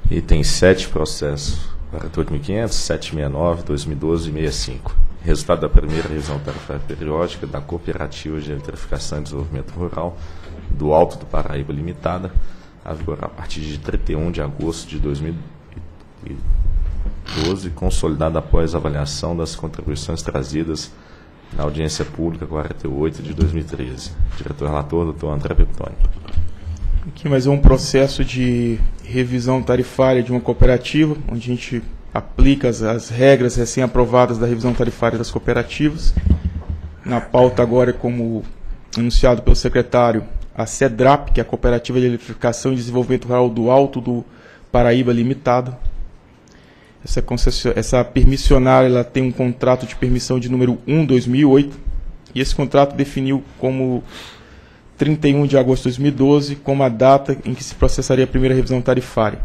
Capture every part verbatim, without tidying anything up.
Item sete, processo quarenta e oito mil e quinhentos, setecentos e sessenta e nove, dois mil e doze e sessenta e cinco. Resultado da primeira revisão tarifária periódica da Cooperativa de Eletrificação e Desenvolvimento Rural do Alto do Paraíba Limitada, a vigorar a partir de trinta e um de agosto de dois mil e doze, consolidada após a avaliação das contribuições trazidas na audiência pública quarenta e oito de dois mil e treze. Diretor-relator, doutor André Peptoni. Aqui mais um processo de revisão tarifária de uma cooperativa, onde a gente aplica as, as regras recém-aprovadas da revisão tarifária das cooperativas. Na pauta agora, como anunciado pelo secretário, a CEDRAP, que é a Cooperativa de Eletrificação e Desenvolvimento Rural do Alto do Paraíba Limitada. Essa, essa permissionária ela tem um contrato de permissão de número um, dois mil e oito, e esse contrato definiu como trinta e um de agosto de dois mil e doze como a data em que se processaria a primeira revisão tarifária.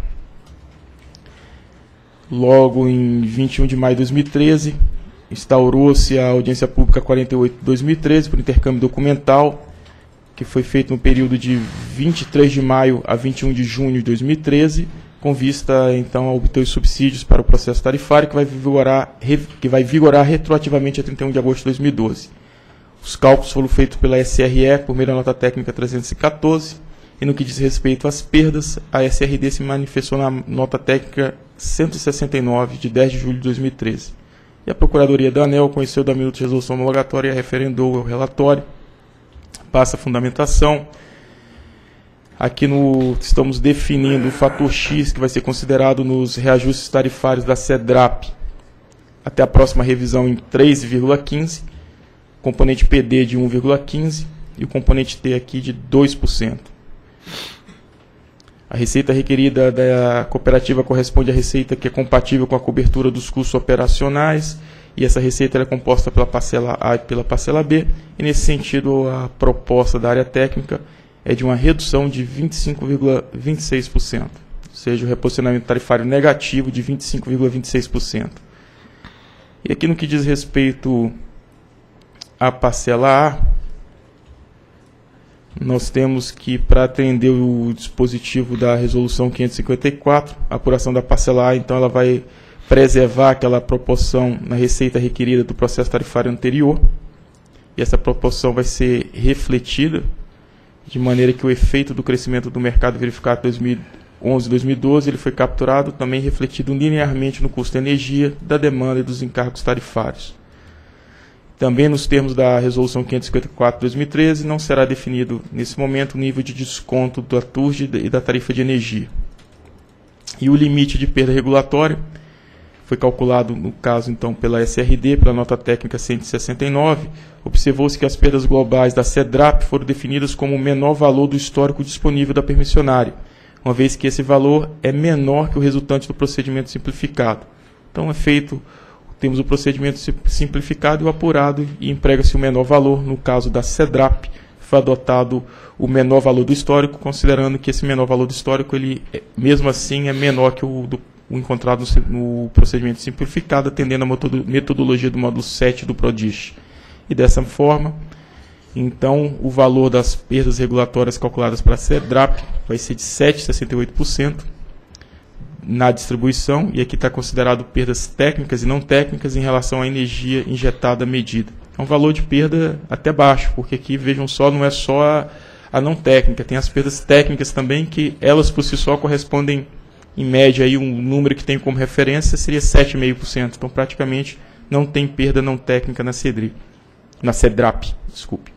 Logo, em vinte e um de maio de dois mil e treze, instaurou-se a audiência pública quarenta e oito de dois mil e treze por intercâmbio documental, que foi feito no período de vinte e três de maio a vinte e um de junho de dois mil e treze, com vista, então, a obter os subsídios para o processo tarifário, que vai vigorar, que vai vigorar retroativamente a trinta e um de agosto de dois mil e doze. Os cálculos foram feitos pela S R E por meio da nota técnica trezentos e quatorze, e no que diz respeito às perdas, a S R D se manifestou na nota técnica cento e sessenta e nove, de dez de julho de dois mil e treze. E a Procuradoria da ANEEL conheceu da minuta de resolução homologatória e referendou o relatório, passa a fundamentação. Aqui no, estamos definindo o fator X, que vai ser considerado nos reajustes tarifários da CEDRAP até a próxima revisão em três vírgula quinze, componente P D de um vírgula quinze e o componente T aqui de dois por cento. A receita requerida da cooperativa corresponde à receita que é compatível com a cobertura dos custos operacionais, e essa receita é composta pela parcela A e pela parcela B, e nesse sentido a proposta da área técnica é de uma redução de vinte e cinco vírgula vinte e seis por cento, ou seja, o reposicionamento tarifário negativo de vinte e cinco vírgula vinte e seis por cento. E aqui no que diz respeito à parcela A, nós temos que, para atender o dispositivo da resolução quinhentos e cinquenta e quatro, a apuração da parcela A, então ela vai preservar aquela proporção na receita requerida do processo tarifário anterior, e essa proporção vai ser refletida de maneira que o efeito do crescimento do mercado verificado em dois mil e onze e dois mil e doze ele foi capturado, também refletido linearmente no custo de energia, da demanda e dos encargos tarifários. Também nos termos da resolução quinhentos e cinquenta e quatro de dois mil e treze, não será definido nesse momento o nível de desconto da T U R G e da tarifa de energia. E o limite de perda regulatória foi calculado, no caso, então, pela S R D, pela nota técnica cento e sessenta e nove, observou-se que as perdas globais da CEDRAP foram definidas como o menor valor do histórico disponível da permissionária, uma vez que esse valor é menor que o resultante do procedimento simplificado. Então, é feito, temos o procedimento simplificado e o apurado, e emprega-se o menor valor. No caso da CEDRAP, foi adotado o menor valor do histórico, considerando que esse menor valor do histórico, ele, mesmo assim, é menor que o do o encontrado no, no procedimento simplificado, atendendo a metodologia do módulo sete do PRODIST. E dessa forma, então, o valor das perdas regulatórias calculadas para a CEDRAP vai ser de sete vírgula sessenta e oito por cento na distribuição, e aqui está considerado perdas técnicas e não técnicas em relação à energia injetada medida. É um valor de perda até baixo, porque aqui, vejam só, não é só a, a não técnica, tem as perdas técnicas também, que elas por si só correspondem, em média, aí, um número que tem como referência seria sete vírgula cinco por cento. Então, praticamente, não tem perda não técnica na CEDRI, na CEDRAP. Desculpe.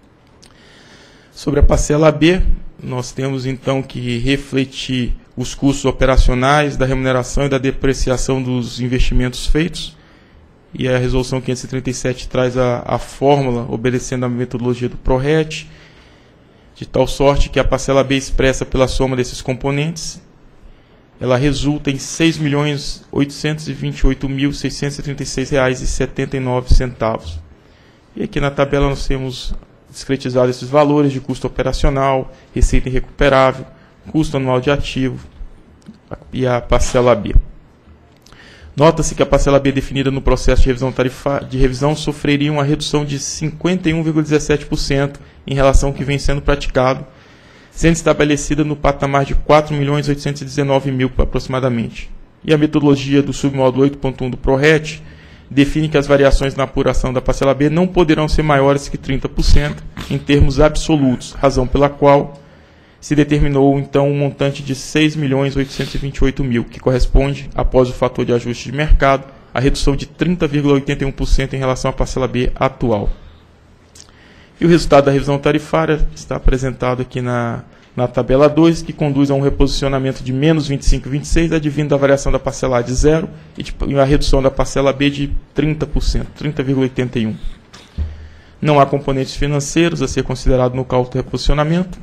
Sobre a parcela B, nós temos, então, que refletir os custos operacionais, da remuneração e da depreciação dos investimentos feitos. E a resolução quinhentos e trinta e sete traz a, a fórmula, obedecendo a metodologia do PRORET, de tal sorte que a parcela B expressa pela soma desses componentes, ela resulta em seis milhões oitocentos e vinte e oito mil seiscentos e trinta e seis reais e setenta e nove centavos. E aqui na tabela nós temos discretizado esses valores de custo operacional, receita irrecuperável, custo anual de ativo e a parcela B. Nota-se que a parcela B definida no processo de revisão, tarifa, de revisão sofreria uma redução de cinquenta e um vírgula dezessete por cento em relação ao que vem sendo praticado, sendo estabelecida no patamar de quatro milhões oitocentos e dezenove mil aproximadamente. E a metodologia do submódulo oito ponto um do PRORET define que as variações na apuração da parcela B não poderão ser maiores que trinta por cento em termos absolutos, razão pela qual se determinou então um montante de seis milhões oitocentos e vinte e oito mil, que corresponde, após o fator de ajuste de mercado, a redução de trinta vírgula oitenta e um por cento em relação à parcela B atual. E o resultado da revisão tarifária está apresentado aqui na, na tabela dois, que conduz a um reposicionamento de menos vinte e cinco vírgula vinte e seis, advindo da variação da parcela A de zero e, de, e a redução da parcela B de trinta por cento, trinta vírgula oitenta e um por cento. Não há componentes financeiros a ser considerado no cálculo do reposicionamento.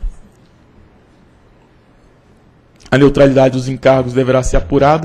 A neutralidade dos encargos deverá ser apurada.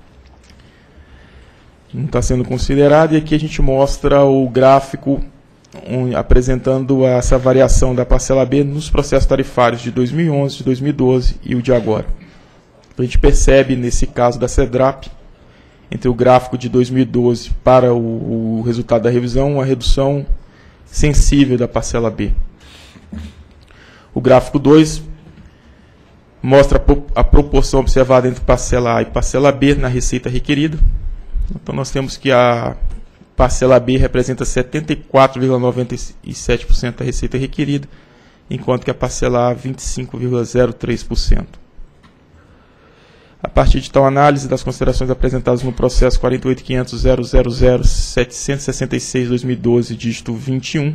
Não está sendo considerado. E aqui a gente mostra o gráfico um, apresentando essa variação da parcela B nos processos tarifários de dois mil e onze, de dois mil e doze e o de agora. Então, a gente percebe, nesse caso da CEDRAP, entre o gráfico de dois mil e doze para o, o resultado da revisão, uma redução sensível da parcela B. O gráfico dois mostra a proporção observada entre parcela A e parcela B na receita requerida. Então, nós temos que a parcela B representa setenta e quatro vírgula noventa e sete por cento da receita requerida, enquanto que a parcela A, vinte e cinco vírgula zero três por cento. A partir de tal análise das considerações apresentadas no processo quarenta e oito ponto quinhentos ponto zero zero zero setecentos e sessenta e seis barra dois mil e doze, dígito vinte e um,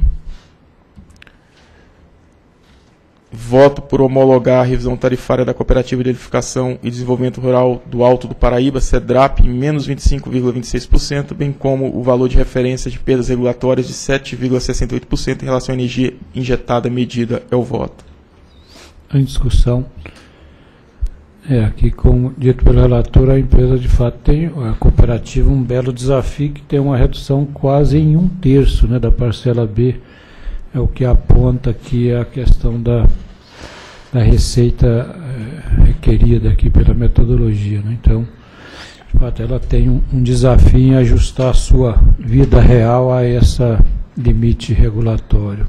voto por homologar a revisão tarifária da Cooperativa de Edificação e Desenvolvimento Rural do Alto do Paraíba, CEDRAP, em menos vinte e cinco vírgula vinte e seis por cento, bem como o valor de referência de perdas regulatórias de sete vírgula sessenta e oito por cento em relação à energia injetada medida. É o voto. Em discussão. É, aqui, como dito pelo relator, a empresa de fato tem, a cooperativa, um belo desafio que tem uma redução quase em um terço, né, da parcela B. É o que aponta aqui a questão da, da receita é, requerida aqui pela metodologia, né? Então, de fato, ela tem um, um desafio em ajustar a sua vida real a esse limite regulatório.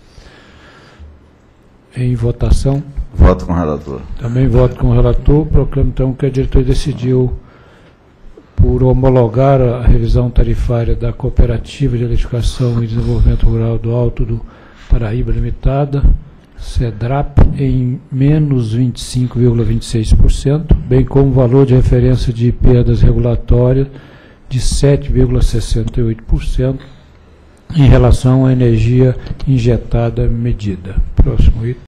Em votação. Voto com o relator. Também voto com o relator. Proclamo, então, que a diretoria decidiu por homologar a revisão tarifária da Cooperativa de Edificação e Desenvolvimento Rural do Alto do Paraíba Limitada, CEDRAP, em menos vinte e cinco vírgula vinte e seis por cento, bem como valor de referência de perdas regulatórias de sete vírgula sessenta e oito por cento em relação à energia injetada medida. Próximo item.